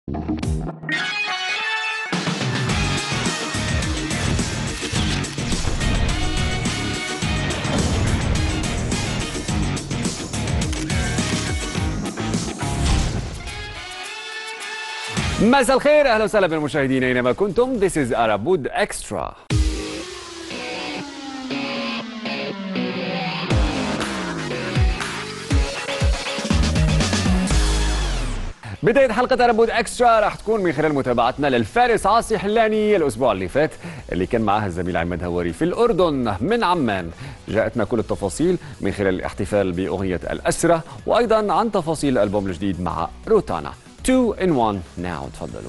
مساء الخير، اهلا وسهلا بالمشاهدين اينما كنتم. This is Arab Wood Extra. بداية حلقة عرب وود اكسترا راح تكون من خلال متابعتنا للفارس عاصي حلاني الأسبوع اللي فات اللي كان معاه الزميل عماد هواري في الأردن من عمان. جاءتنا كل التفاصيل من خلال الاحتفال بأغنية الأسرة وأيضا عن تفاصيل الألبوم الجديد مع روتانا 2 in 1 now. تفضلوا.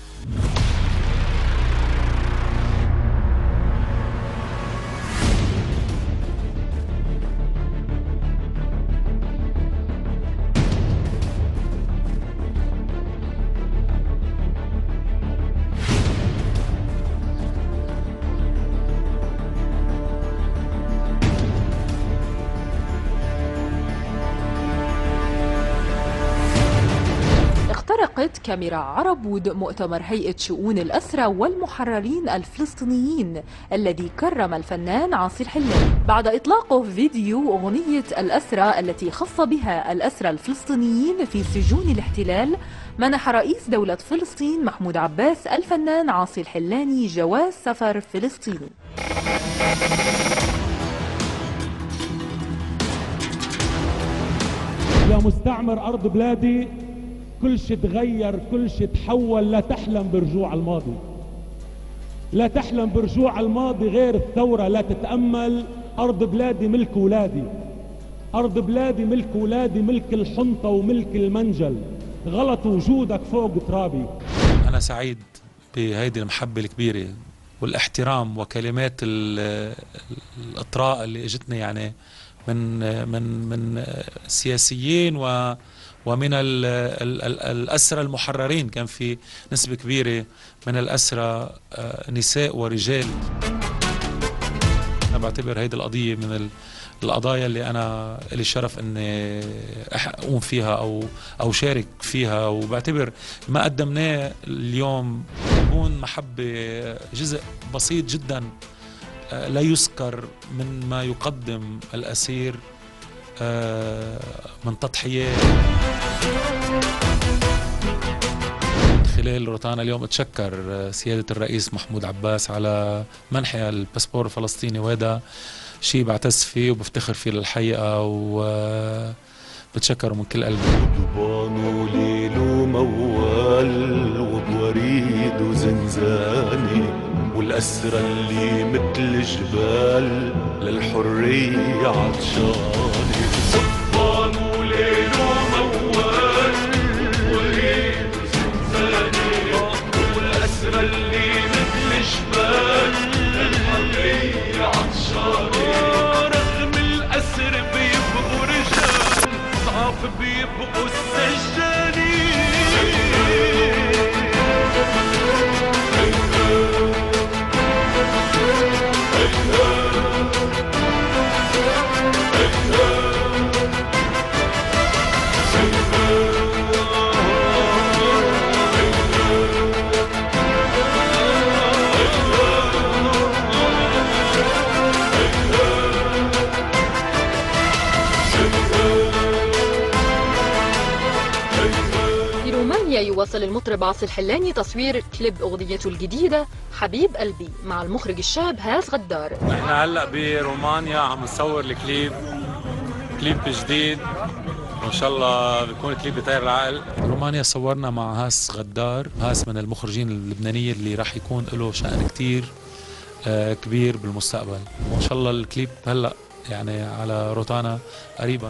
اخترقت كاميرا عرب وود مؤتمر هيئة شؤون الأسرى والمحررين الفلسطينيين الذي كرم الفنان عاصي الحلاني بعد إطلاقه فيديو أغنية الأسرى التي خص بها الأسرى الفلسطينيين في سجون الاحتلال. منح رئيس دولة فلسطين محمود عباس الفنان عاصي الحلاني جواز سفر فلسطيني. يا مستعمر أرض بلادي، كل شيء تغير، كل شيء تحول، لا تحلم برجوع الماضي، لا تحلم برجوع الماضي غير الثورة، لا تتأمل. أرض بلادي ملك ولادي، أرض بلادي ملك ولادي، ملك الحنطة وملك المنجل، غلط وجودك فوق ترابي. أنا سعيد بهيدي المحبة الكبيرة والاحترام وكلمات الإطراء اللي اجتني يعني من السياسيين ومن الأسرى المحررين. كان في نسبة كبيرة من الأسرى نساء ورجال. أنا بعتبر هيدي القضية من القضايا اللي أنا لي الشرف أني أقوم فيها أو شارك فيها، وبعتبر ما قدمناه اليوم يكون محبة جزء بسيط جدا لا يذكر من ما يقدم الأسير من تضحيات. خلال روتانا اليوم اتشكر سيادة الرئيس محمود عباس على منحي الباسبور الفلسطيني، وهذا شيء بعتز فيه وبفتخر فيه للحقيقة وبتشكره من كل قلبي. ضبان ليل موال وبوريد وزنزاني، والأسرى اللي مثل جبال للحرية عطشاني. ضبان وليل موال وبوريد وزنزاني، والأسرى اللي مثل جبال للحرية عطشاني. رغم الأسر بيبقوا رجال، ضعف بيبقوا السجانين. يواصل المطرب عاصي الحلاني تصوير كليب أغنيته الجديدة حبيب قلبي مع المخرج الشاب هاس غدار. احنا هلا برومانيا عم نصور الكليب، كليب جديد وان شاء الله بيكون كليب بيطير العقل. رومانيا صورنا مع هاس غدار. هاس من المخرجين اللبنانيين اللي راح يكون له شأن كتير كبير بالمستقبل، وان شاء الله الكليب هلا يعني على روتانا قريبا.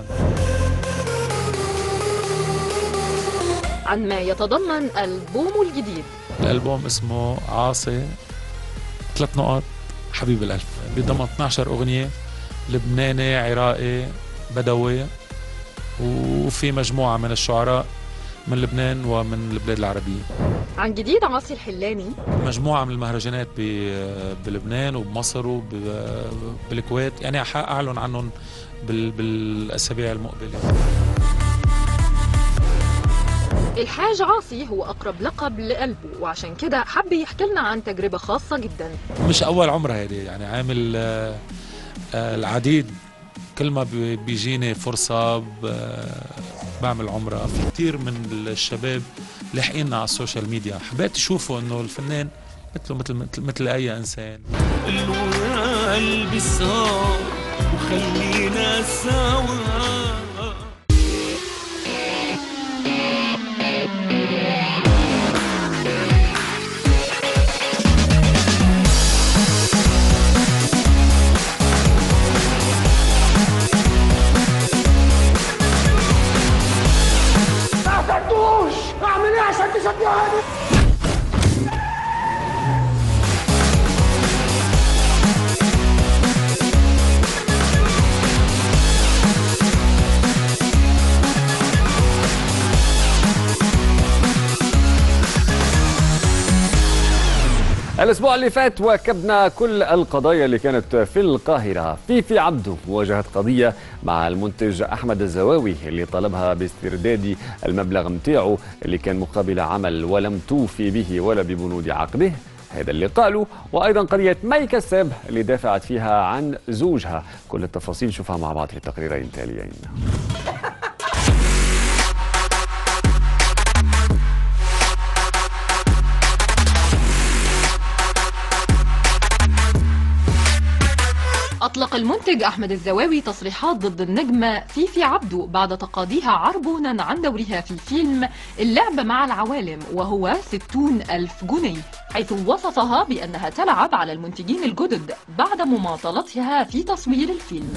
عن ما يتضمن ألبومه الجديد. الألبوم اسمه عاصي 3 حبيب القلب، بيضم 12 أغنية لبناني عراقي بدوي، وفي مجموعة من الشعراء من لبنان ومن البلاد العربية. عن جديد عاصي الحلاني مجموعة من المهرجانات بلبنان وبمصر وبالكويت، يعني أعلن عنهم بالأسابيع المقبلة. الحاج عاصي هو أقرب لقب لقلبه، وعشان كده حب يحكي لنا عن تجربة خاصة جدا. مش أول عمرة هيدي، يعني عامل العديد. كل ما بيجيني فرصة بعمل عمرة. في كتير من الشباب لاحقيننا على السوشيال ميديا، حبيت تشوفوا انه الفنان مثل اي انسان. قلبي صار وخلينا سوا. اعمل ايه عشان تشجعني؟ الأسبوع اللي فات واكبنا كل القضايا اللي كانت في القاهرة. فيفي عبده واجهت قضية مع المنتج أحمد الزواوي اللي طلبها باسترداد المبلغ متاعه اللي كان مقابل عمل ولم توفي به ولا ببنود عقده. هذا اللي قالوا. وأيضا قضية مي كساب اللي دافعت فيها عن زوجها. كل التفاصيل شوفها مع بعض في التقريرين التاليين. أطلق المنتج أحمد الزواوي تصريحات ضد النجمة فيفي عبده بعد تقاضيها عربونا عن دورها في فيلم اللعب مع العوالم، وهو 60,000 جنيه، حيث وصفها بأنها تلعب على المنتجين الجدد بعد مماطلتها في تصوير الفيلم.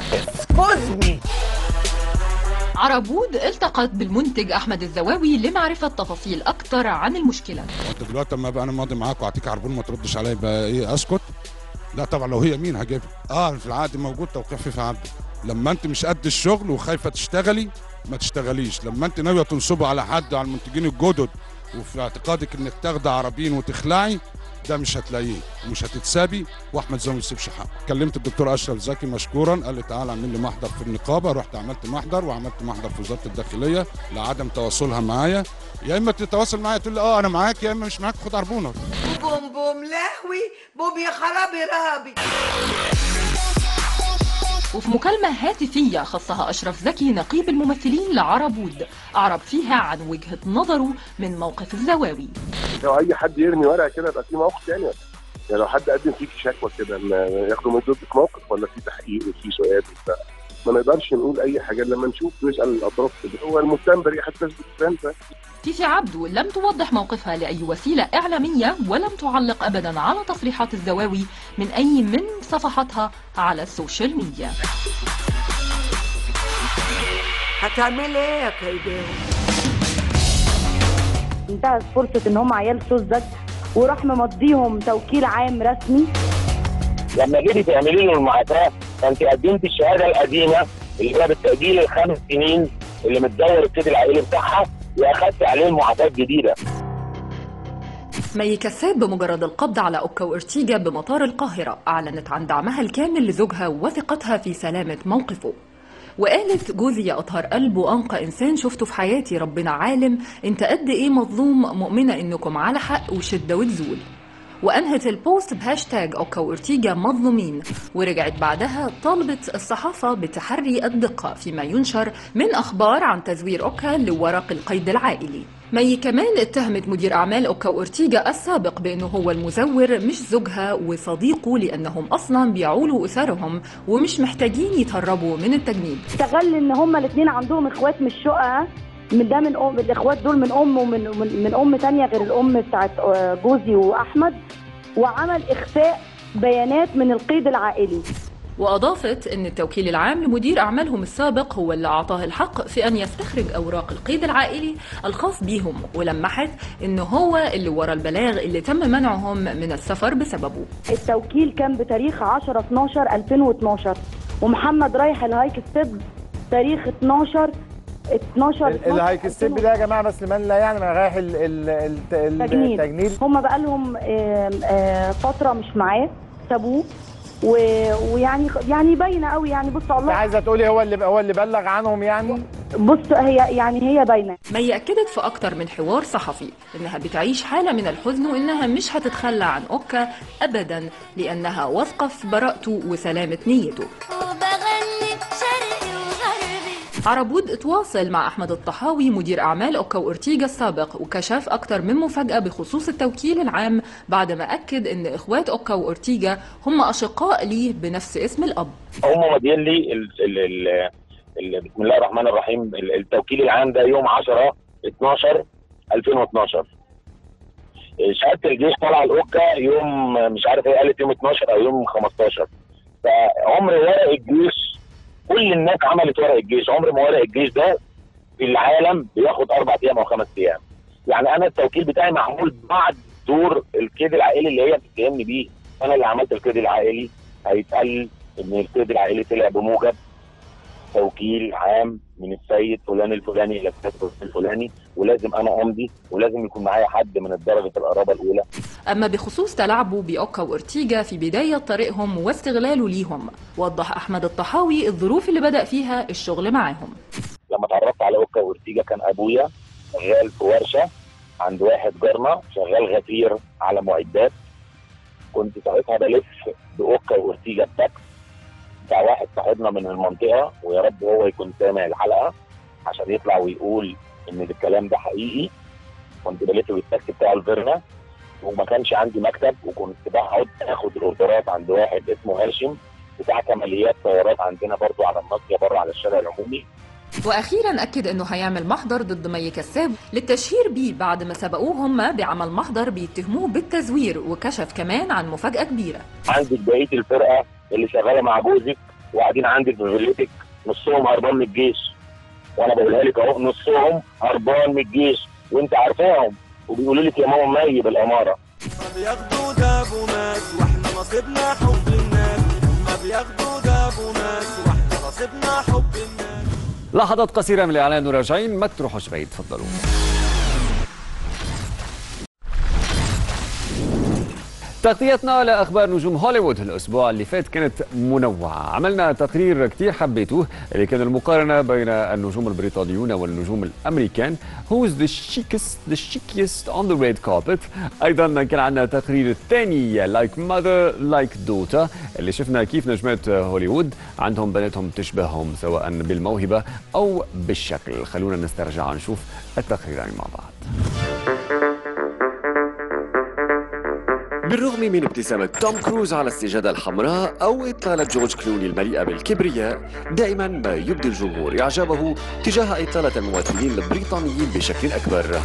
عربود التقت بالمنتج أحمد الزواوي لمعرفة تفاصيل أكثر عن المشكلة. دلوقتي لما بقى أنا ماضي معاك وأعطيك عربون ما تردش عليا بقى إيه أسكت؟ لا طبعا، لو هي مين هجيبها؟ في العقد موجود توقيع فيفي عبده. لما انت مش قد الشغل وخايفه تشتغلي ما تشتغليش. لما انت ناويه تنصبي على حد على المنتجين الجدد وفي اعتقادك انك تاخدي عربين وتخلعي، ده مش هتلاقيه ومش هتتسابي. واحمد زوي ما يسيبش حقه. كلمت الدكتور اشرف زكي مشكورا، قال لي تعالى اعمل لي محضر في النقابه. رحت عملت محضر وعملت محضر في وزاره الداخليه لعدم تواصلها معايا. يا اما تتواصل معايا تقول لي انا معاك، يا اما مش معاك خد عربونك. بوم بوم لهوي بوم يا خرابي رهبي. وفي مكالمة هاتفية خصها أشرف زكي نقيب الممثلين لعربود، أعرب فيها عن وجهة نظره من موقف الزواوي. لو أي حد يرمي ورقة كده يبقى في موقف تاني، يعني لو حد قدم فيك شكوى كده ياخدوا من ضدك موقف ولا في تحقيق وفي سؤال وبتاع. ما نقدرش نقول أي حاجة لما نشوف نسأل الأطراف كده. هو المتهم بريء حتى تثبت. فيفي عبده لم توضح موقفها لأي وسيلة إعلامية ولم تعلق أبدا على تصريحات الزواوي من أي من صفحاتها على السوشيال ميديا. هتعمل ايه يا كيداوي؟ انتهت فرصة ان هم عيال سوزك وراح ممضيهم توكيل عام رسمي. لما جيتي تعملي له المعافاة فانت قدمت الشهادة القديمة اللي هي بالتأجيل ال5 سنين اللي متدور الكيد العائلي بتاعها، واخدت عليه المعافاة الجديدة. مي كساب بمجرد القبض على أوكا وإرتيجا بمطار القاهرة أعلنت عن دعمها الكامل لزوجها وثقتها في سلامة موقفه. وقالت جوزي يا أطهر قلب وأنقى إنسان شفته في حياتي، ربنا عالم أنت قد إيه مظلوم، مؤمنة إنكم على حق وشدة وتزول. وأنهت البوست بهاشتاج أوكا وإرتيجا مظلومين، ورجعت بعدها طالبت الصحافة بتحري الدقة فيما ينشر من أخبار عن تزوير أوكا لورق القيد العائلي. مي كمان اتهمت مدير أعمال أوكا وإرتيجا السابق بأنه هو المزور مش زوجها وصديقه، لأنهم أصلا بيعولوا أسرهم ومش محتاجين يتهربوا من التجنيد. استغل إن هما الاثنين عندهم إخوات مش شقة، من ده من أم، الإخوات دول من أم ومن أم تانية غير الأم بتاعت جوزي وأحمد، وعمل إخفاء بيانات من القيد العائلي. وأضافت أن التوكيل العام لمدير أعمالهم السابق هو اللي أعطاه الحق في أن يستخرج أوراق القيد العائلي الخاص بيهم، ولمحت أنه هو اللي ورا البلاغ اللي تم منعهم من السفر بسببه. التوكيل كان بتاريخ 10/12/2012، ومحمد رايح الهايك ستيب تاريخ 12 الهايك ستيب ده يا جماعه بس لمن لا يعني رايح التجنيد. هم بقى لهم فتره مش معاه، سابوه ويعني باينه قوي يعني. بص الله، عايزه تقولي هو اللي بلغ عنهم يعني؟ بص هي باينه. مي أكدت في أكتر من حوار صحفي إنها بتعيش حالة من الحزن وإنها مش هتتخلى عن أوكا أبدا، لأنها واثقة في براءته وسلامة نيته. عربود اتواصل مع أحمد الطحاوي مدير أعمال أوكا وأورتيغا السابق، وكشف أكتر من مفاجأة بخصوص التوكيل العام بعد ما أكد إن إخوات أوكا وأورتيغا هم أشقاء ليه بنفس اسم الأب. هم مدين لي بسم الله الرحمن الرحيم التوكيل العام ده يوم 10/12/2012. شهاده الجيش طالعه الاوكا يوم مش عارف هي قالت يوم 12 او يوم 15. فعمر ورق الجيش كل الناس عملت ورق الجيش، عمر ما ورق الجيش ده في العالم بياخد 4 ايام او 5 ايام. يعني انا التوكيل بتاعي معمول بعد دور القيد العائلي اللي هي بتتهمني بيه. انا اللي عملت القيد العائلي، هيتقال ان القيد العائلي طلع بموجب توكيل عام من السيد فلان الفلاني الى الكاتب الفلاني، ولازم انا امضي ولازم يكون معايا حد من درجه القرابه الاولى. اما بخصوص تلاعبه باوكا وأورتيغا في بدايه طريقهم واستغلاله ليهم، وضح احمد الطحاوي الظروف اللي بدا فيها الشغل معاهم. لما اتعرفت على اوكا وأورتيغا كان ابويا شغال في ورشه عند واحد جارنا شغال غفير على معدات. كنت ساعتها بلف باوكا وأورتيغا التاكس بتاع واحد صاحبنا من المنطقه، ويا رب هو يكون سامع الحلقه عشان يطلع ويقول ان الكلام ده حقيقي. كنت بلف بالتاكسي بتاع الفيرنا وما كانش عندي مكتب، وكنت بقعد اخد الاوردرات عند واحد اسمه هاشم بتاع كماليات طيارات عندنا برضو على الناصيه بره على الشارع العمومي. واخيرا اكد انه هيعمل محضر ضد مي كساب للتشهير بيه بعد ما سبقوه هم بعمل محضر بيتهموه بالتزوير، وكشف كمان عن مفاجاه كبيره. عندك بقيه الفرقه اللي شغاله مع جوزك وقاعدين عندك في فيلتك نصهم هربان من الجيش، وانا بقولها لك اهو نصهم هربان من الجيش وانت عارفاهم، وبيقولوا لك يا ماما مي بالاماره. ما بياخدوا جابوا ناس واحنا نصيبنا حب الناس، ما بياخدوا جابوا ناس واحنا نصيبنا حب الناس. لحظات قصيرة من الإعلان وراجعين، ما تروحوش بعيد، تفضلوا. تغطيتنا لأخبار نجوم هوليوود الأسبوع اللي فات كانت منوعة. عملنا تقرير كتير حبيتوه اللي كان المقارنة بين النجوم البريطانيون والنجوم الأمريكان. Who's the chicest on the red carpet. أيضا كان عندنا تقرير الثاني Like Mother Like Daughter اللي شفنا كيف نجمات هوليوود عندهم بناتهم تشبههم سواء بالموهبة أو بالشكل. خلونا نسترجع نشوف التقريرين مع بعض. بالرغم من ابتسامة توم كروز على السجادة الحمراء أو إطلالة جورج كلوني المليئة بالكبرياء، دائما ما يبدي الجمهور إعجابه تجاه إطلالة الممثلين البريطانيين بشكل أكبر.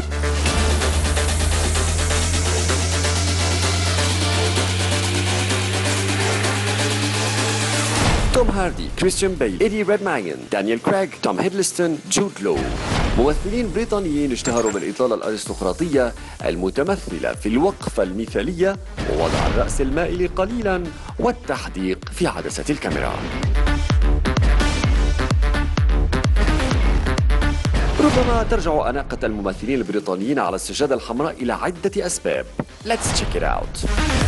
توم هاردي، كريستيان بيل، إيدي ريدماين، دانيال كريغ، توم هيدلستون، جود لو، ممثلين بريطانيين اشتهروا بالإطلالة الأرستقراطية المتمثلة في الوقفة المثالية ووضع الرأس المائل قليلا والتحديق في عدسة الكاميرا. ربما ترجع أناقة الممثلين البريطانيين على السجادة الحمراء إلى عدة أسباب. Let's check it out.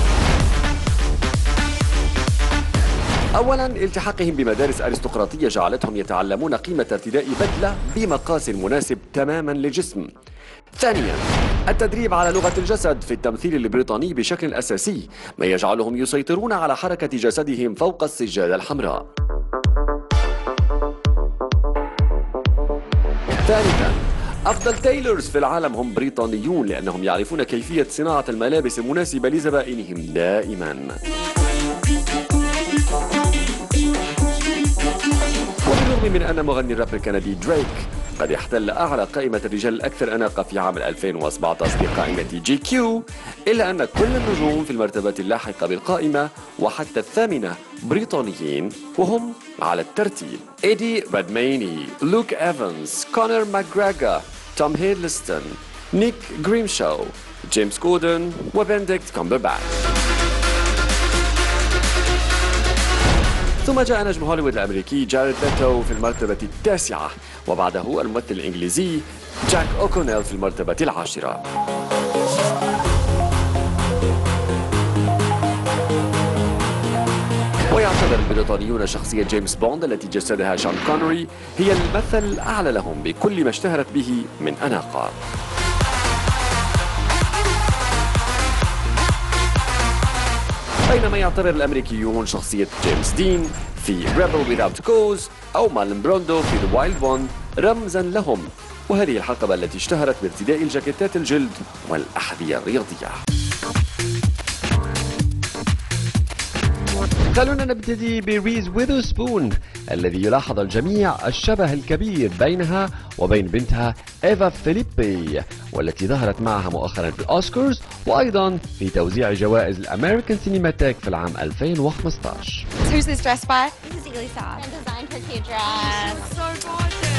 أولاً التحاقهم بمدارس أرستقراطية جعلتهم يتعلمون قيمة ارتداء بدلة بمقاس مناسب تماماً للجسم. ثانياً التدريب على لغة الجسد في التمثيل البريطاني بشكل أساسي، ما يجعلهم يسيطرون على حركة جسدهم فوق السجادة الحمراء. ثالثاً أفضل تايلرز في العالم هم بريطانيون لأنهم يعرفون كيفية صناعة الملابس المناسبة لزبائنهم دائماً. وبالرغم من أن مغني الراب الكندي دريك قد احتل أعلى قائمة الرجال الأكثر أناقة في عام 2017 بقائمة جي كيو، إلا أن كل النجوم في المرتبات اللاحقة بالقائمة وحتى الثامنة بريطانيين، وهم على الترتيب: إيدي ريدمايني، لوك إيفانز، كونر ماكغريغور، توم هيدلستون، نيك غريمشاو، جيمس كوردن وبنديكت كامبرباتش. ثم جاء نجم هوليوود الأمريكي جاريد ليتو في المرتبة التاسعة، وبعده الممثل الإنجليزي جاك أوكونيل في المرتبة العاشرة. اعتبر البريطانيون شخصية جيمس بوند التي جسدها شون كونري هي المثل الأعلى لهم بكل ما اشتهرت به من أناقة. بينما يعتبر الأمريكيون شخصية جيمس دين في Rebel Without a Cause أو مارلون براندو في The Wild One رمزا لهم، وهذه الحقبة التي اشتهرت بارتداء الجاكيتات الجلد والأحذية الرياضية. خلونا نبتدي بريز ويذرسبون الذي يلاحظ الجميع الشبه الكبير بينها وبين بنتها إيفا فيليبي، والتي ظهرت معها مؤخرا في الأوسكارز وأيضا في توزيع جوائز الأمريكان سينماتيك في العام 2015. Who's this dress by? This is Elisa. I designed her cute dress. So gorgeous.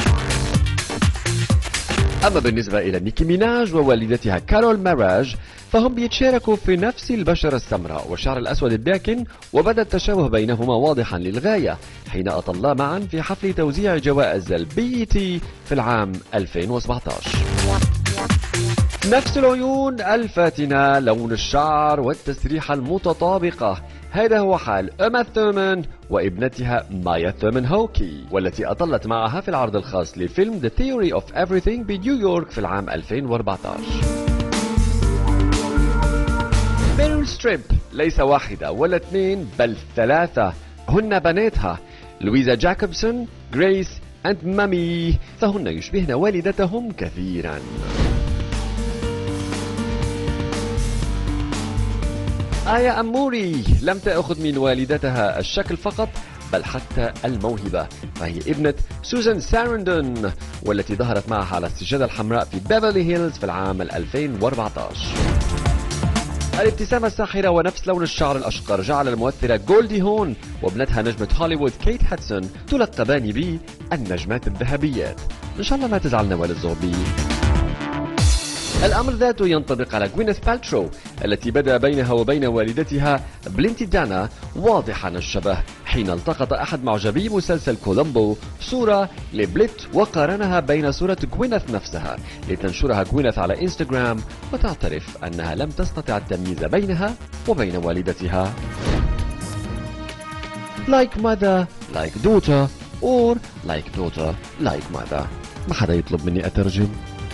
أما بالنسبة إلى نيكي ميناج ووالدتها كارول ماراج فهم بيتشاركوا في نفس البشرة السمراء والشعر الأسود الداكن، وبدا التشابه بينهما واضحا للغاية حين أطلا معا في حفل توزيع جوائز الBET في العام 2017. نفس العيون الفاتنة، لون الشعر والتسريحة المتطابقة، هذا هو حال أما ثورمان وابنتها مايا ثورمان هوكي، والتي أطلت معها في العرض الخاص لفيلم The Theory of Everything بنيويورك في العام 2014. ميريل ستريب ليس واحدة ولا اثنين بل ثلاثة، هن بناتها لويزا جاكوبسون، غريس أند مامي، فهن يشبهن والدتهم كثيرا. آيا أموري لم تأخذ من والدتها الشكل فقط بل حتى الموهبة، فهي ابنة سوزان سارندون والتي ظهرت معها على السجادة الحمراء في بيفرلي هيلز في العام 2014. الابتسامة الساحرة ونفس لون الشعر الأشقر جعل الممثلة جولدي هون وابنتها نجمة هوليوود كيت هاتسون تلقبان ب النجمات الذهبيات. إن شاء الله ما تزعلنا ولا الزغبي. الأمر ذاته ينطبق على غوينيث بالترو التي بدأ بينها وبين والدتها بلينتي دانا واضحا الشبه حين التقط أحد معجبي مسلسل كولومبو صورة لبليت وقارنها بين صورة غوينيث نفسها لتنشرها غوينيث على إنستغرام وتعترف أنها لم تستطع التمييز بينها وبين والدتها. Like mother, like daughter or like daughter, like mother. ما حدا يطلب مني أترجم.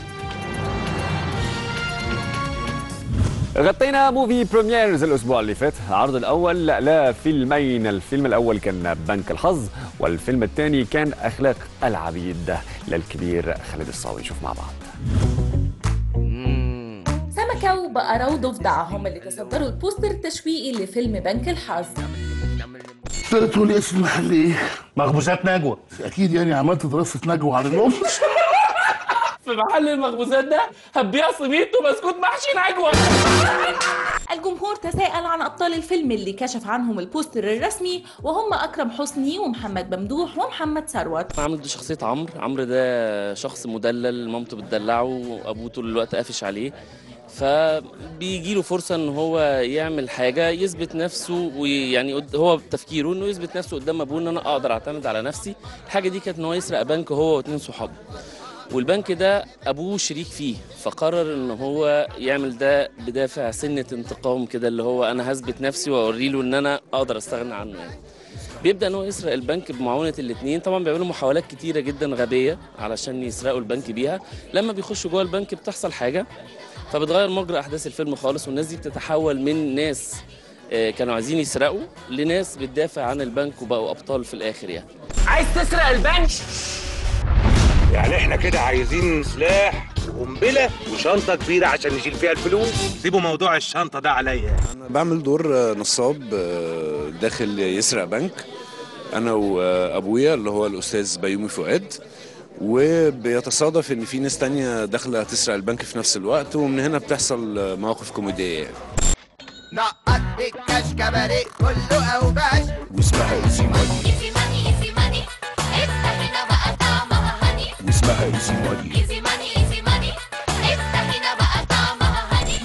غطينا موفي بريميرز الأسبوع اللي فات. العرض الأول لفيلمين، الفيلم الأول كان بنك الحظ والفيلم الثاني كان أخلاق العبيد للكبير خالد الصاوي. نشوف مع بعض. سمكة وبقرة وضفدع هم اللي تصدروا البوستر التشويقي لفيلم بنك الحظ. تقدر تقول لي اسم المحل ايه؟ مخبوزات نجوى. اكيد يعني عملت دراسة نجوى عن الام. في محل المخبوزات ده هتبيع سميط وبسكوت محشي نجوى. الجمهور تساءل عن أبطال الفيلم اللي كشف عنهم البوستر الرسمي وهم أكرم حسني ومحمد ممدوح ومحمد ثروت. عامل ده شخصية عمرو ده شخص مدلل، مامته بتدلعه وأبوه طول الوقت قافش عليه، فبيجي له فرصة ان هو يعمل حاجة يثبت نفسه، ويعني هو بتفكيره انه يثبت نفسه قدام ابوه ان انا اقدر اعتمد على نفسي. الحاجة دي كانت ان هو يسرق بنك هو واثنين صحابه، والبنك ده ابوه شريك فيه، فقرر ان هو يعمل ده بدافع سنة انتقام كده، اللي هو انا هثبت نفسي واوري له ان انا اقدر استغنى عنه يعني. بيبدأ ان هو يسرق البنك بمعاونة الاثنين، طبعا بيعملوا محاولات كتيرة جدا غبية علشان يسرقوا البنك بيها. لما بيخشوا جوه البنك بتحصل حاجة فبتغير مجرى احداث الفيلم خالص، والناس دي بتتحول من ناس كانوا عايزين يسرقوا لناس بتدافع عن البنك وبقوا ابطال في الاخر يعني. عايز تسرق البنك؟ يعني احنا كده عايزين سلاح وقنبله وشنطه كبيره عشان نشيل فيها الفلوس. سيبوا موضوع الشنطه ده عليا. انا بعمل دور نصاب داخل يسرق بنك انا وابويا اللي هو الاستاذ بيومي فؤاد، وبيتصادف ان في ناس تانية داخله تسرق البنك في نفس الوقت، ومن هنا بتحصل مواقف كوميديه يعني. نقط الكاش كباريه كله اوباش واسمها ايزي ماني. ايزي ماني ايزي ماني افتح هنا بقى طعمها هني. واسمها ايزي ماني. ايزي ماني ايزي ماني افتح هنا بقى طعمها هني. دي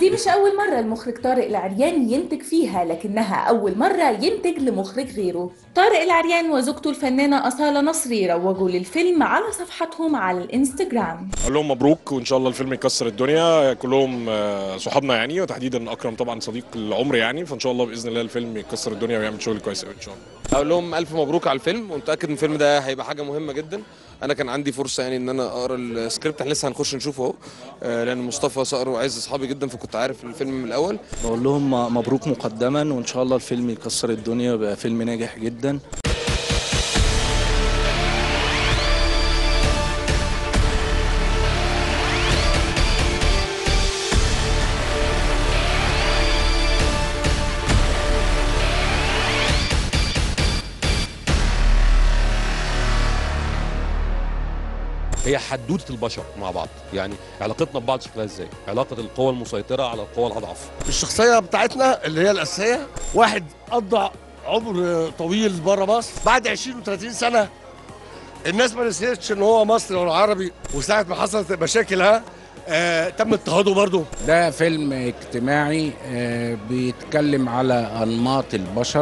ودي مش أول مرة المخرج طارق العريان ينتج فيها، لكنها أول مرة ينتج لمخرج غيره. طارق العريان وزوجته الفنانة أصالة نصري روجوا للفيلم على صفحتهم على الانستجرام. اقول لهم مبروك وان شاء الله الفيلم يكسر الدنيا، كلهم صحابنا يعني، وتحديدا اكرم طبعا صديق العمر يعني، فان شاء الله باذن الله الفيلم يكسر الدنيا ويعمل شغل كويس قوي ان شاء الله. اقول لهم الف مبروك على الفيلم، ومتاكد ان الفيلم ده هيبقى حاجه مهمه جدا. انا كان عندي فرصه يعني ان انا اقرا السكريبت، احنا لسه هنخش نشوفه اهو، لان مصطفى صقر وعز اصحابي جدا فكنت عارف الفيلم من الاول. بقول لهم مبروك مقدما، وان شاء الله الفيلم يكسر الدنيا ويبقى فيلم ناجح جدا. هي حدوته البشر مع بعض، يعني علاقتنا ببعض شكلها ازاي؟ علاقه القوى المسيطره على القوى الاضعف. الشخصيه بتاعتنا اللي هي الاساسيه، واحد قضى عمر طويل بره مصر، بعد 20 و30 سنه الناس ما نسيتش ان هو مصري ولا عربي، وساعه ما حصلت مشاكلها تم اضطهاده برضه. ده فيلم اجتماعي بيتكلم على انماط البشر،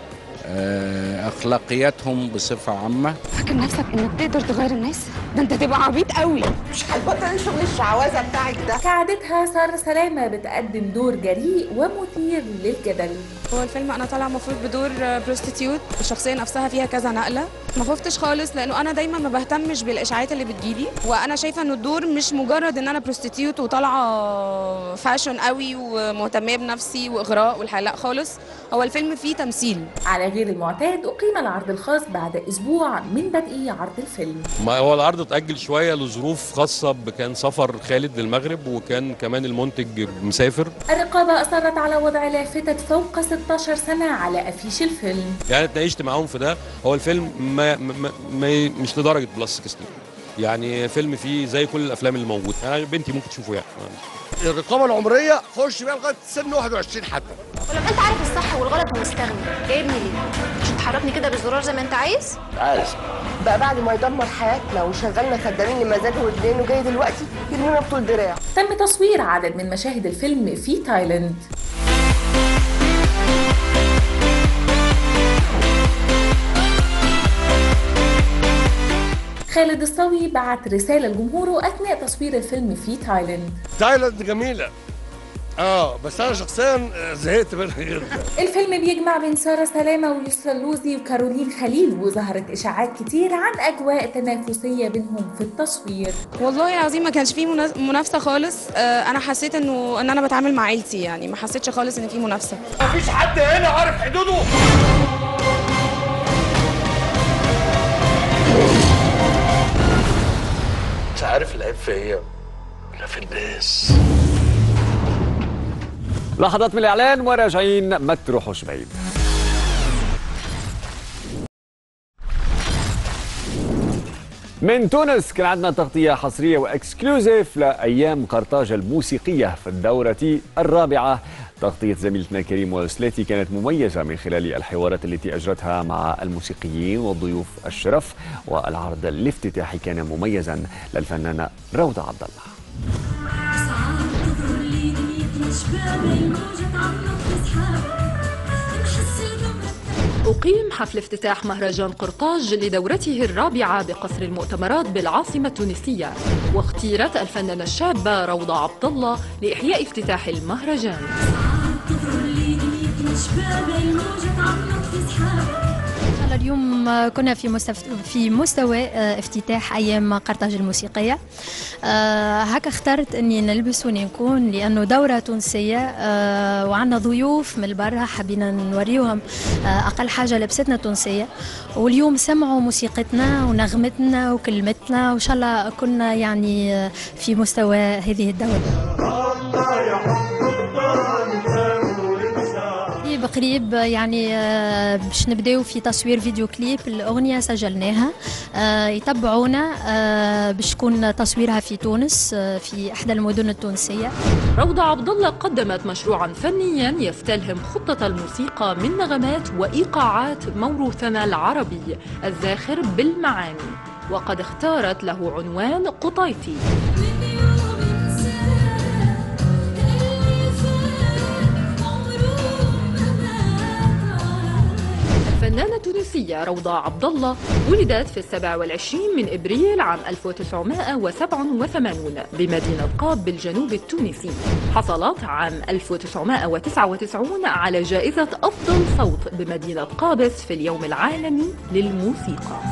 اخلاقياتهم بصفه عامه. فاكر نفسك انك تقدر تغير الناس؟ ده انت تبقى عبيط قوي. مش هتبطل شغل الشعوذه بتاعك ده. كعادتها سارة سلامة بتقدم دور جريء ومثير للجدل. هو الفيلم انا طالعه المفروض بدور بروستيتيوت، الشخصيه نفسها فيها كذا نقله. ما خفتش خالص لانه انا دايما ما بهتمش بالاشاعات اللي بتجيلي، وانا شايفه انه الدور مش مجرد ان انا بروستيتيوت وطالعه فاشن قوي ومهتميه بنفسي واغراء والحقيقه لا خالص، هو الفيلم فيه تمثيل. على غير المعتاد أقيم العرض الخاص بعد أسبوع من بدء عرض الفيلم. ما هو العرض اتأجل شوية لظروف خاصة، كان سفر خالد للمغرب وكان كمان المنتج مسافر. الرقابة أصرت على وضع لافتة فوق 16 سنة على أفيش الفيلم. يعني اتناقشت معاهم في ده، هو الفيلم مش لدرجة بلس 16، يعني فيلم فيه زي كل الأفلام اللي موجودة، يعني بنتي ممكن تشوفه يعني. الرقابه العمريه خش بيها لغايه سن 21 حتى. ولما انت عارف الصح والغلط ومستغني جايبني ليه؟ مش تحركني كده بالزرار زي ما انت عايز؟ عايز بقى بعد ما يدمر حياتنا وشغلنا خدامين لمزاجه ورجلينه جاي دلوقتي يرمينا بطول دراع. تم تصوير عدد من مشاهد الفيلم في تايلاند. خالد الصاوي بعت رسالة لجمهوره أثناء تصوير الفيلم في تايلاند. تايلاند جميلة بس أنا شخصيا زهقت منها جدا. الفيلم بيجمع بين سارة سلامة ويسرا اللوزي وكارولين خليل، وظهرت إشاعات كتير عن أجواء تنافسية بينهم في التصوير. والله العظيم ما كانش فيه منافسة خالص، أنا حسيت إن أنا بتعامل مع عيلتي، يعني ما حسيتش خالص إن في منافسة. مفيش حد هنا عارف حدوده. مش عارف العيب في ايه ولا في الناس. لحظات من الإعلان وراجعين، ما تروحوش بعيد. من تونس كان عندنا تغطية حصرية وإكسكلوزيف لأيام قرطاج الموسيقية في الدورة الرابعة. تغطية زميلتنا كريم وسلاتي كانت مميزة من خلال الحوارات التي أجرتها مع الموسيقيين والضيوف الشرف، والعرض الافتتاحي كان مميزا للفنانة روضة عبد الله. أقيم حفل افتتاح مهرجان قرطاج لدورته الرابعة بقصر المؤتمرات بالعاصمة التونسية، واختيرت الفنانة الشابة روضة عبد الله لإحياء افتتاح المهرجان. اليوم كنا في مستوى افتتاح أيام قرطاج الموسيقية. هكا اخترت أني نلبس ونكون لأنه دورة تونسية وعندنا ضيوف من برا، حبينا نوريوهم أقل حاجة لبستنا تونسية، واليوم سمعوا موسيقتنا ونغمتنا وكلمتنا، وإن شاء الله كنا يعني في مستوى هذه الدورة. بقريب يعني باش نبداو في تصوير فيديو كليب، الأغنية سجلناها، يتبعونا باش تكون تصويرها في تونس في إحدى المدن التونسية. روضة عبد الله قدمت مشروعا فنيا يستلهم خطة الموسيقى من نغمات وإيقاعات موروثنا العربي الزاخر بالمعاني، وقد اختارت له عنوان قطيتي. المصرية روضة عبد الله ولدت في 27 من إبريل عام 1987 بمدينة قاب بالجنوب التونسي. حصلت عام 1999 على جائزة أفضل صوت بمدينة قابس في اليوم العالمي للموسيقى.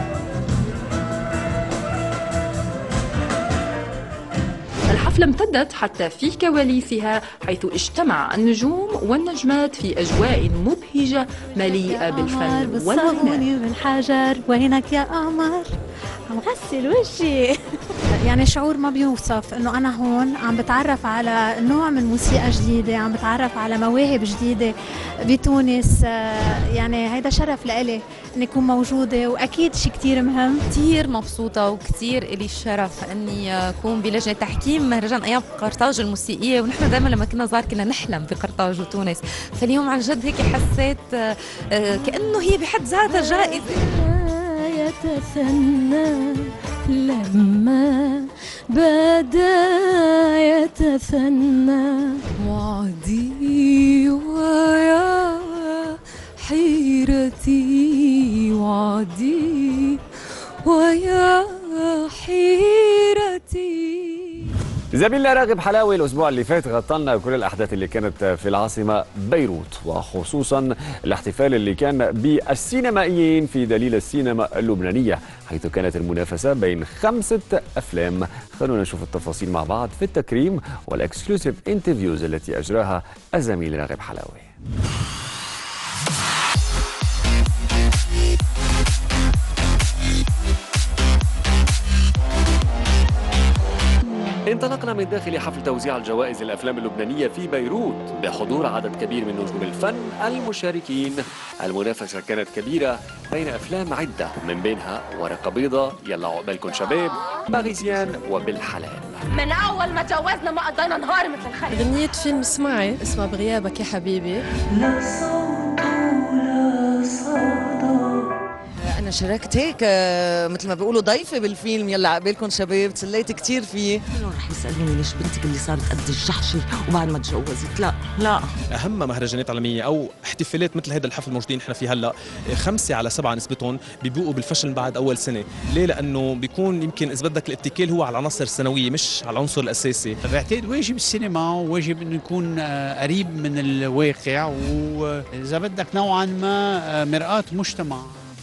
الحفلة امتدت حتى في كواليسها، حيث اجتمع النجوم والنجمات في أجواء مبهجة مليئة بالفن والغناء. بالحجر وينك يا قمر عم غسل وجهي. يعني شعور ما بيوصف انه انا هون عم بتعرف على نوع من موسيقى جديده، عم بتعرف على مواهب جديده بتونس. يعني هيدا شرف لإلي اني اكون موجوده، واكيد شيء كثير مهم. كثير مبسوطه وكثير الي الشرف اني اكون بلجنه تحكيم مهرجان ايام قرطاج الموسيقيه، ونحن دائما لما كنا صغار كنا نحلم بقرطاج وتونس، فاليوم عن جد هيك حسيت كانه هي بحد ذاتها جائزه. يتثنى لما بدا يتثنى وعدي ويا حيرتي، وعدي ويا حيرتي. زميلنا راغب حلاوي الأسبوع اللي فات غطى لنا كل الأحداث اللي كانت في العاصمة بيروت، وخصوصا الاحتفال اللي كان بالسينمائيين في دليل السينما اللبنانية، حيث كانت المنافسة بين 5 أفلام. خلونا نشوف التفاصيل مع بعض في التكريم والإكسكلوسيف انترفيوز التي أجراها الزميل راغب حلاوي. انطلقنا من داخل حفل توزيع الجوائز للأفلام اللبنانية في بيروت بحضور عدد كبير من نجوم الفن المشاركين. المنافسة كانت كبيرة بين أفلام عدة، من بينها ورقة بيضاء، يلا عقبالكم شباب، باريزيان، وبالحلال. من أول ما تجوزنا ما قضينا نهار مثل الخير. غنية فيلم اسمعي اسمها بغيابك يا حبيبي. لا صوت ولا صدى. أنا شاركت هيك مثل ما بيقولوا ضيفة بالفيلم يلا عقبالكم شباب، تسليت كتير فيه. كلهم رح يسألوني ليش بنتك اللي صارت قد الجحشي وبعد ما تجوزت. لا أهم مهرجانات عالمية أو احتفالات مثل هذا الحفل الموجودين احنا فيه هلا 5 على 7 نسبتهم بيبوقوا بالفشل بعد أول سنة. ليه؟ لأنه بيكون يمكن إذا بدك الاتكال هو على العناصر الثانوية مش على العنصر الأساسي. بعتقد واجب السينما واجب إنه يكون قريب من الواقع، وإذا بدك نوعا ما مرآة مجتمع.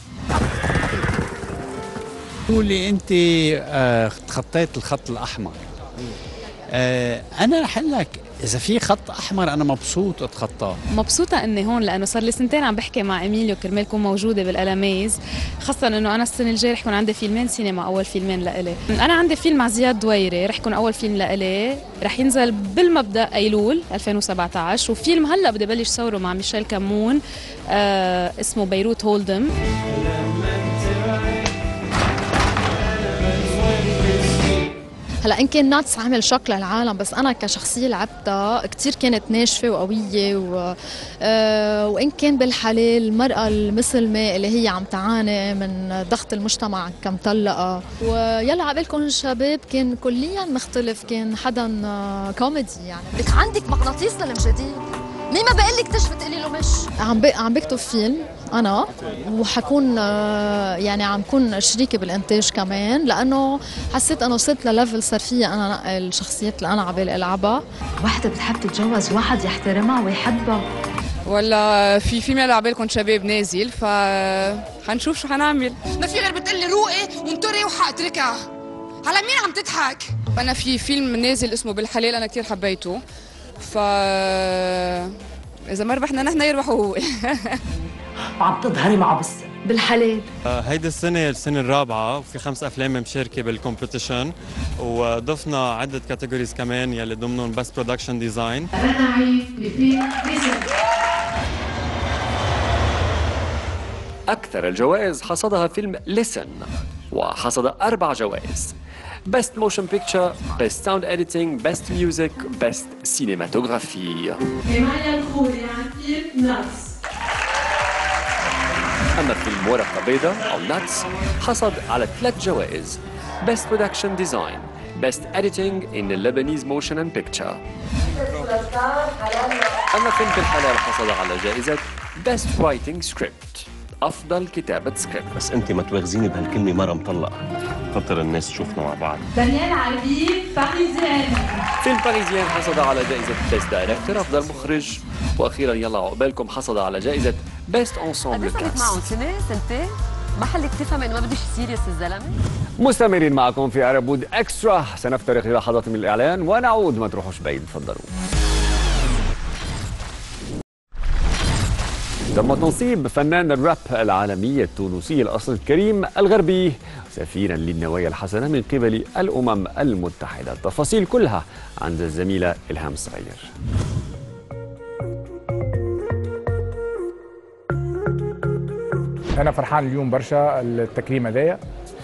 قولي انت تخطيت الخط الاحمر. انا رح اقول لك اذا في خط احمر انا مبسوط اتخطاه. مبسوطه اني هون لانه صار لي 2 عم بحكي مع ايميليو كرمال كون موجوده بالالاميز، خاصه انه انا السنه الجايه رح يكون عندي فيلمين سينما، اول فيلمين لإلي. انا عندي فيلم مع زياد دويري رح يكون اول فيلم لإلي، رح ينزل بالمبدا ايلول 2017، وفيلم هلا بدي بلش صوره مع ميشيل كمون اسمه بيروت هولدم. هلا ان كان ناتس عامل شوك للعالم، بس انا كشخصيه لعبتها كثير كانت ناشفه وقويه وان كان بالحلال المراه المسلمه اللي هي عم تعاني من ضغط المجتمع كمطلقه. ويلا عقبالكم شباب كان كليا مختلف، كان حدا كوميدي يعني. لك عندك مغناطيس للمجاديد، مين ما بقول لك تشفت قولي له مش عم بكتب فيلم انا، وحكون يعني عم كون شريكه بالانتاج كمان، لانه حسيت انه وصلت لليفل صار فيي انا نقل الشخصيات اللي انا عبالي العبها. وحده بتحب تتجوز واحد يحترمها ويحبها، ولا في فيلم يلا عقبالكم شباب نازل، حنشوف شو حنعمل. ما في غير بتقلي روقي وانطري وحاتركها. على مين عم تضحك؟ انا في فيلم نازل اسمه بالحلال انا كثير حبيته، اذا ما ربحنا نحن يربحوا هو. وعم تظهري معه بالحلال. هيدي السنة الرابعة، وفي 5 أفلام مشاركة بالكومبيتيشن، وضفنا عدة كاتيجوريز كمان يلي ضمنهم بس برودكشن ديزاين. أكثر الجوائز حصدها فيلم ليسن، وحصد 4 جوائز: Best Motion Picture, Best Sound Editing, Best Music, Best Cinématographie. أما فيلم ورقة بيضاء أو ناتس حصد على 3 جوائز: Best Production Design, Best Editing in the Lebanese Motion and Picture. أما فيلم بالحلال حصل على جائزة Best Writing Script. أفضل كتابة سكريبت. بس أنت ما تواخذيني بهالكلمة مرة مطلقة، خاطر الناس تشوفنا مع بعض. دانيال عربي باريزيان. فيلم باريزيان حصل على جائزة بيست دايركتور أفضل مخرج، وأخيرا يلا عقبالكم حصل على جائزة بيست أنسامبل كاست. معهم سنتين محلك تفهم انه ما بدش سيريس الزلمه. مستمرين معكم في عرب وود اكسترا، سنفترق لحظات من الاعلان ونعود، ما تروحوش بعيد، تفضلوا. تم تنصيب فنان الراب العالمي التونسي الاصل كريم الغربي سفيرا للنوايا الحسنه من قبل الامم المتحده. التفاصيل كلها عند الزميله الهام صغير. أنا فرحان اليوم برشا التكريم هذايا،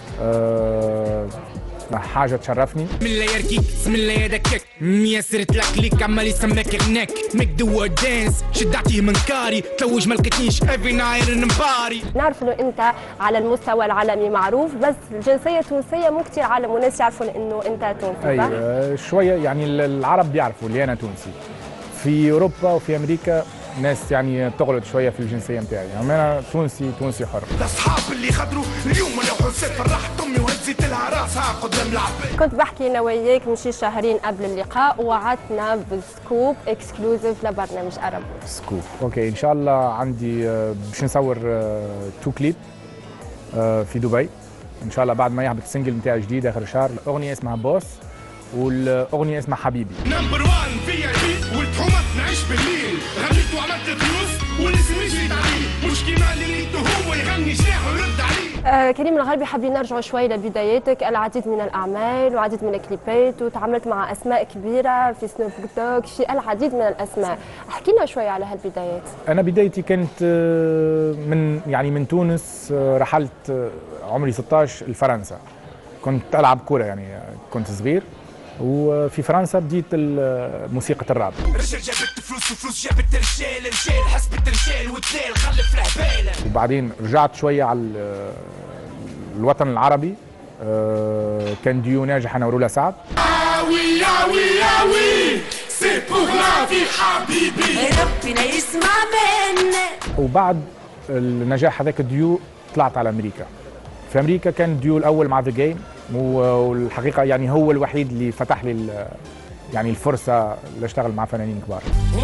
حاجة تشرفني. من لا يركيك بسم الله يدكك ميسرت لك ليك عمال يسماك هناك ميك دو دانس شدعتيه من كاري تلوج ما لقيتنيش افي ناير نمباري. نعرف انه انت على المستوى العالمي معروف، بس الجنسيه التونسيه مو كثير عالم وناس يعرفون انه انت تونسي. اي شويه يعني العرب بيعرفوا اللي انا تونسي. في اوروبا وفي امريكا ناس يعني تغلط شويه في الجنسيه نتاعي، يعني انا تونسي حر. الاصحاب اللي خدروا اليوم انا حسيت فرحت امي وهزيت لها راسها قدام العباد. كنت بحكي نواياك من شي شهرين قبل اللقاء، وعدتنا بالسكوب اكسكلوزيف لبرنامج عرب. سكوب اوكي ان شاء الله. عندي باش نصور 2 كليب في دبي ان شاء الله بعد ما يهبط السنجل نتاعي جديد اخر الشهر. الاغنيه اسمها بوس والاغنيه اسمها حبيبي. نمبر 1 في اي بي والتحومات نعيش بالليل، غنيت وعملت فلوس والاسم يجري عليه، مش كيما اللي هو يغني جناح ويرد عليه. كريم الغربي حابين نرجعوا شوي لبداياتك، العديد من الاعمال وعديد من الكليبات وتعاملت مع اسماء كبيره في سنوب دوغ، في العديد من الاسماء، احكي لنا شوي على هالبدايات. انا بدايتي كانت من تونس، رحلت عمري 16 لفرنسا، كنت العب كوره يعني كنت صغير، وفي فرنسا بديت موسيقى الراب. رجال جابت فلوس وفلوس جابت رجال، رجال حسبت رجال والدلال خلف الهباله. وبعدين رجعت شويه على الوطن العربي، كان ديو ناجح انا ورولا سعد. آوي آوي آوي سي بور لا في حبيبي ربنا يسمع منا. وبعد النجاح هذاك الديو طلعت على امريكا. في امريكا كان الديو الاول مع ذا جيم، والحقيقه يعني هو الوحيد اللي فتح لي يعني الفرصه لاشتغل مع فنانين كبار.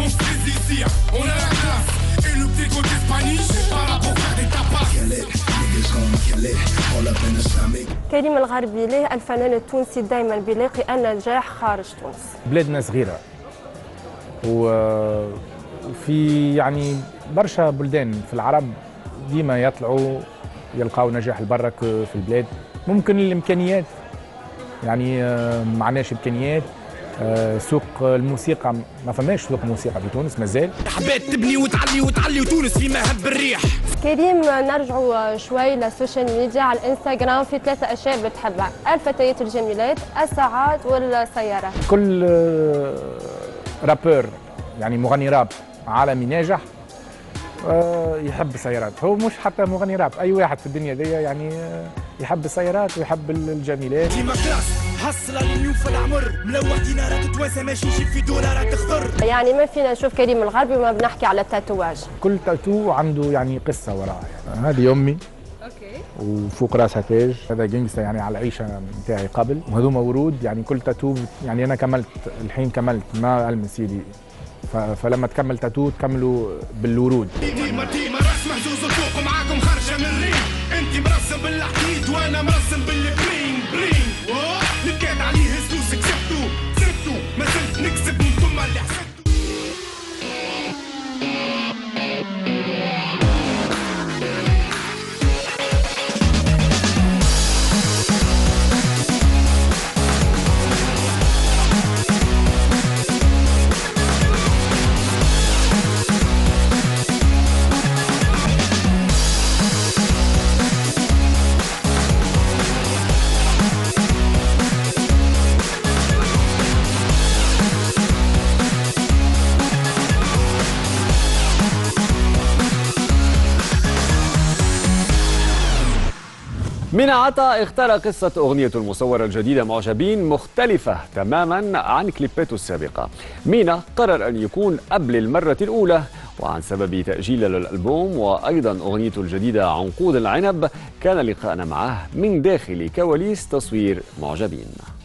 كريم الغربي، ليه الفنان التونسي دائما بيلاقي النجاح خارج تونس؟ بلادنا صغيره وفي يعني برشا بلدان في العرب ديما يطلعوا يلقاو نجاح برا في البلاد. ممكن الامكانيات يعني معناش امكانيات، سوق الموسيقى ما فماش سوق موسيقى في تونس مازال. حبيت تبني وتعلي وتونس في مهب الريح. كريم، نرجعوا شوي للسوشيال ميديا. على الانستغرام في 3 اشياء بتحبها: الفتيات الجميلات، الساعات، والسيارات. كل رابور يعني مغني راب عالمي ناجح يحب السيارات، هو مش حتى مغني راب، اي واحد في الدنيا دي يعني يحب السيارات ويحب الجميلات. كيما كلاس حصل اليوم في العمر ملوح دينارات تواسى ماشي يجيب في دولارات تخضر. يعني ما فينا نشوف كريم الغربي وما بنحكي على التاتواج. كل تاتو عنده يعني قصه وراها. يعني هذه امي وفوق راسها تاج، هذا جينجستا يعني على العيشه نتاعي قبل، وهذوما ورود. يعني كل تاتو يعني انا كملت الحين، كملت ما المس ايدي، فلما تكمل تاتو تكملوا بالورود. ديما رسمه زوز الفوق معاكم خارجه من الريم، انت مرسم بالحديد وانا مرسم بالبرين برين. نكات عليه فلوس كسبتو ما زلت نكسب من ثم اللي حسبتو. مينا عطا اختار قصة أغنيته المصورة الجديدة معجبين مختلفة تماما عن كليباته السابقة. مينا قرر أن يكون قبل المرة الأولى وعن سبب تأجيل الألبوم وأيضا أغنيته الجديدة عنقود العنب. كان لقاءنا معه من داخل كواليس تصوير معجبين.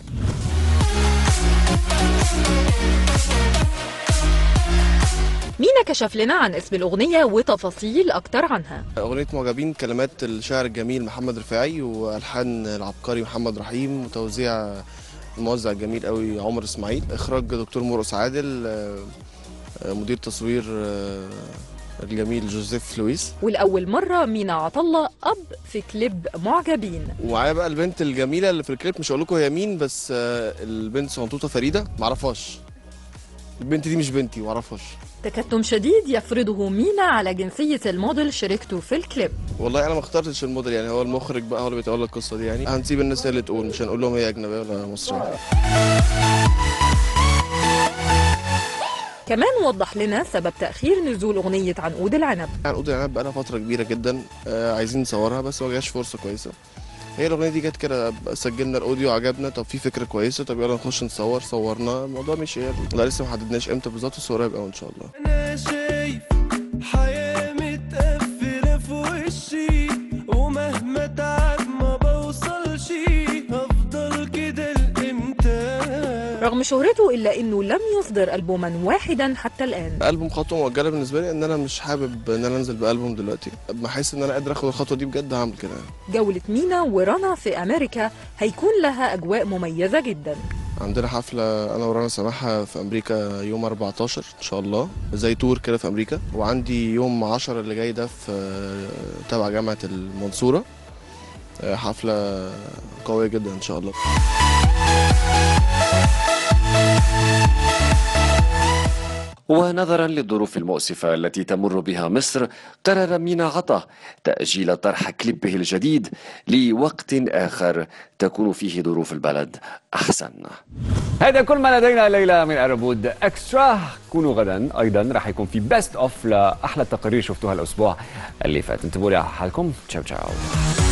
مينا كشف لنا عن اسم الأغنية وتفاصيل أكتر عنها. أغنية معجبين كلمات الشاعر الجميل محمد رفاعي وألحان العبقري محمد رحيم وتوزيع الموزع الجميل قوي عمر إسماعيل، إخراج دكتور مرقس عادل، مدير تصوير الجميل جوزيف لويس. والأول مرة مينا عطلة أب في كليب معجبين. ومعايا بقى البنت الجميلة اللي في الكليب، مش هقول لكم هي مين، بس البنت صنطوطة فريدة، معرفهاش البنت دي، مش بنتي، معرفهاش. تكتم شديد يفرضه مينا على جنسية الموديل شاركته في الكليب. والله انا ما اخترتش الموديل، يعني هو المخرج بقى هو اللي بيتولى القصه دي، يعني هنسيب الناس هي اللي تقول، مش هنقول لهم هي اجنبيه ولا مصريه. كمان وضح لنا سبب تأخير نزول أغنية عنقود العنب. عنقود العنب بقى لها فتره كبيره جدا عايزين نصورها بس ما جاش فرصه كويسه. هي الاغنيه دي جت كده، سجلنا الاوديو عجبنا، طب في فكره كويسه، طب يلا نخش نصور، صورنا، الموضوع مشي. لا لسه ما حددناش امتى بالظبط، الصوره هيبقى ان شاء الله. انا شايف حياه متقفله في وشي، ومهما تعب ما بوصلش، هفضل كده لامتى. رغم شهرته إلا أنه لم يصدر ألبوما واحدا حتى الآن. ألبوم خطوة مؤجلة بالنسبة لي، إن أنا مش حابب إن أنا أنزل بألبوم دلوقتي، بحس إن أنا قادر آخد الخطوة دي بجد هعمل كده. جولة مينا ورنا في أمريكا هيكون لها أجواء مميزة جدا. عندنا حفلة أنا ورنا سماحة في أمريكا يوم 14 إن شاء الله، زي تور كده في أمريكا، وعندي يوم 10 اللي جاي ده في تبع جامعة المنصورة، حفلة قوية جدا إن شاء الله. ونظرا للظروف المؤسفة التي تمر بها مصر، قرر مينا عطا تأجيل طرح كليبه الجديد لوقت آخر تكون فيه ظروف البلد أحسن. هذا كل ما لدينا الليلة من أرابود إكسترا. كونوا غدا أيضا راح يكون في بيست أوف لأحلى التقارير شفتوها الأسبوع اللي فات. انتبهوا لي على حالكم. تشاو تشاو.